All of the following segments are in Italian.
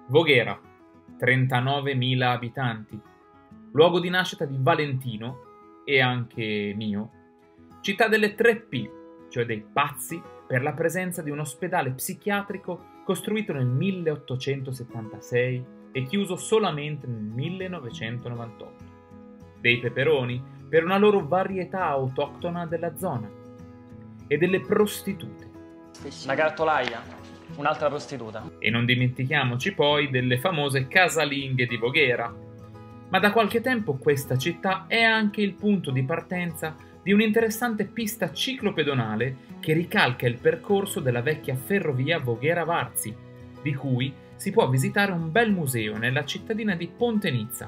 Voghera, 39.000 abitanti, luogo di nascita di Valentino e anche mio, città delle 3P, cioè dei pazzi, per la presenza di un ospedale psichiatrico costruito nel 1876 e chiuso solamente nel 1998, dei peperoni per una loro varietà autoctona della zona e delle prostitute. Una cartolaia, un'altra prostituta. E non dimentichiamoci poi delle famose casalinghe di Voghera. Ma da qualche tempo questa città è anche il punto di partenza di un'interessante pista ciclopedonale che ricalca il percorso della vecchia ferrovia Voghera-Varzi, di cui si può visitare un bel museo nella cittadina di Pontenizza.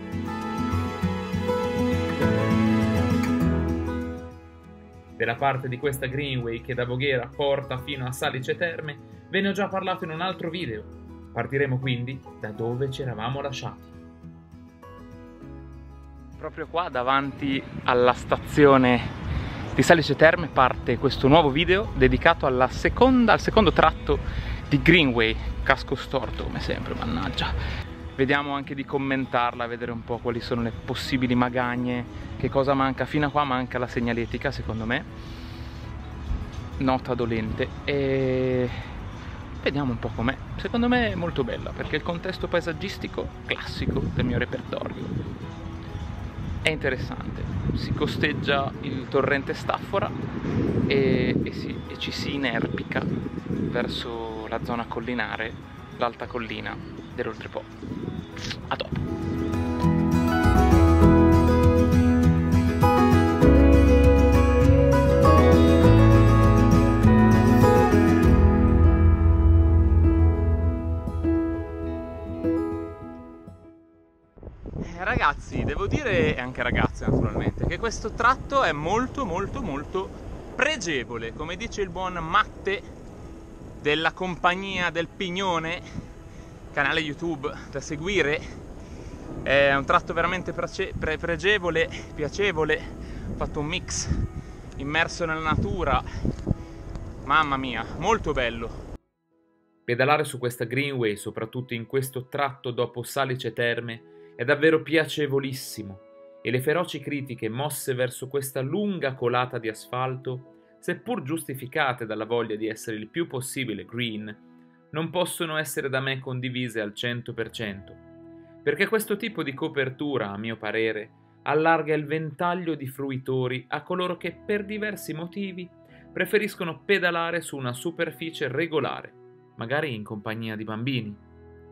Della parte di questa Greenway che da Voghera porta fino a Salice Terme ve ne ho già parlato in un altro video. Partiremo quindi da dove ci eravamo lasciati. Proprio qua davanti alla stazione di Salice Terme parte questo nuovo video dedicato al secondo tratto di Greenway. Casco storto come sempre, mannaggia. Vediamo anche di commentarla, vedere un po' quali sono le possibili magagne, che cosa manca. Fino a qua manca la segnaletica secondo me, nota dolente, e vediamo un po' com'è. Secondo me è molto bella perché il contesto paesaggistico classico del mio repertorio è interessante. Si costeggia il torrente Staffora e ci si inerpica verso la zona collinare, l'alta collina dell'Oltrepo. A dopo. Ragazzi, devo dire, e anche ragazze naturalmente, che questo tratto è molto pregevole, come dice il buon Matte della compagnia del Pignone, canale YouTube da seguire. È un tratto veramente pregevole, piacevole, ho fatto un mix immerso nella natura, mamma mia, molto bello. Pedalare su questa Greenway, soprattutto in questo tratto dopo Salice Terme, è davvero piacevolissimo e le feroci critiche mosse verso questa lunga colata di asfalto, seppur giustificate dalla voglia di essere il più possibile green, non possono essere da me condivise al 100%, perché questo tipo di copertura, a mio parere, allarga il ventaglio di fruitori a coloro che per diversi motivi preferiscono pedalare su una superficie regolare, magari in compagnia di bambini.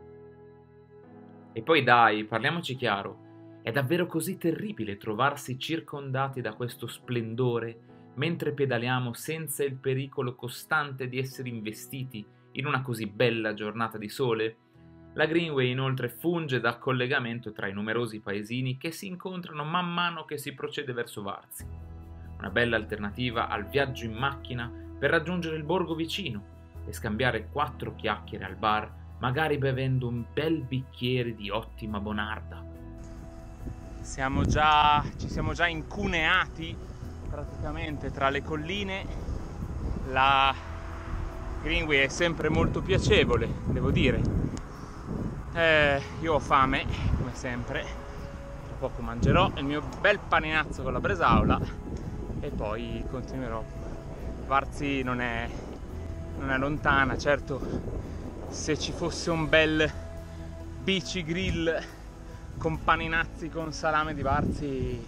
E poi dai, parliamoci chiaro, è davvero così terribile trovarsi circondati da questo splendore mentre pedaliamo senza il pericolo costante di essere investiti in una così bella giornata di sole? La Greenway inoltre funge da collegamento tra i numerosi paesini che si incontrano man mano che si procede verso Varzi. Una bella alternativa al viaggio in macchina per raggiungere il borgo vicino e scambiare 4 chiacchiere al bar, magari bevendo un bel bicchiere di ottima Bonarda. Ci siamo già incuneati praticamente tra le colline. La Greenway è sempre molto piacevole, devo dire. Io ho fame, come sempre. Tra poco mangerò il mio bel paninazzo con la bresaola e poi continuerò. Varzi non è lontana, certo. Se ci fosse un bel bici grill con paninazzi con salame di Varzi,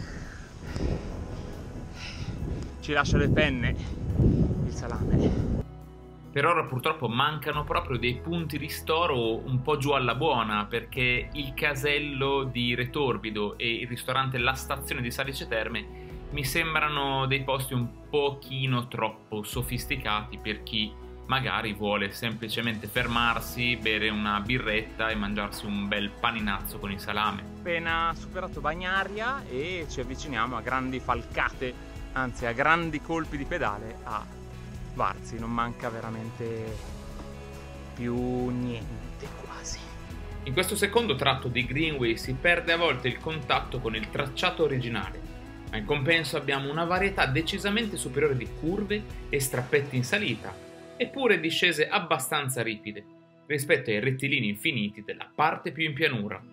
ci lascia le penne il salame. Per ora purtroppo mancano proprio dei punti di storo un po' giù alla buona, perché il casello di Retorbido e il ristorante La Stazione di Salice Terme mi sembrano dei posti un pochino troppo sofisticati per chi magari vuole semplicemente fermarsi, bere una birretta e mangiarsi un bel paninazzo con il salame. Appena superato Bagnaria e ci avviciniamo a grandi falcate, anzi a grandi colpi di pedale a Varzi. Non manca veramente più niente quasi. In questo secondo tratto di Greenway si perde a volte il contatto con il tracciato originale, ma in compenso abbiamo una varietà decisamente superiore di curve e strappetti in salita, eppure discese abbastanza ripide, rispetto ai rettilini infiniti della parte più in pianura.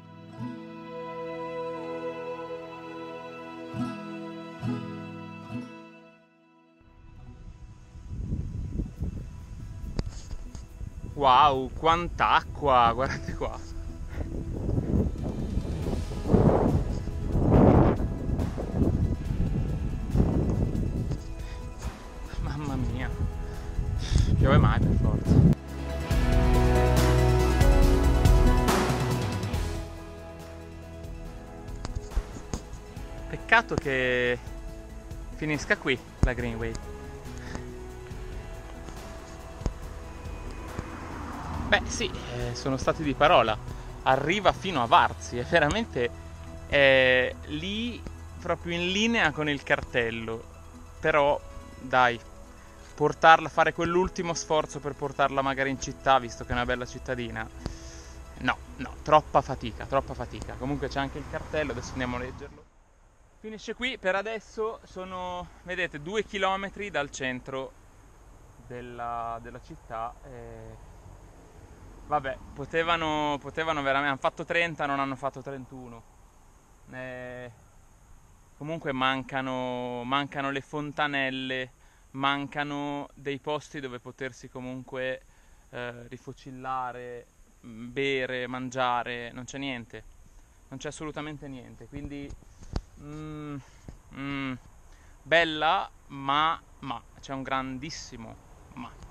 Wow, quanta acqua, guardate qua. Mamma mia, piove mai per forza. Peccato che finisca qui la Greenway. Beh sì, sono stati di parola. Arriva fino a Varzi, è veramente lì, proprio in linea con il cartello. Però, dai, fare quell'ultimo sforzo per portarla magari in città, visto che è una bella cittadina. No, troppa fatica, troppa fatica. Comunque c'è anche il cartello, adesso andiamo a leggerlo. Finisce qui, per adesso sono, vedete, 2 chilometri dal centro della città. Vabbè, potevano veramente, hanno fatto 30, non hanno fatto 31. Comunque mancano le fontanelle, mancano dei posti dove potersi comunque rifocillare, bere, mangiare, non c'è niente, non c'è assolutamente niente, quindi bella, ma c'è un grandissimo ma.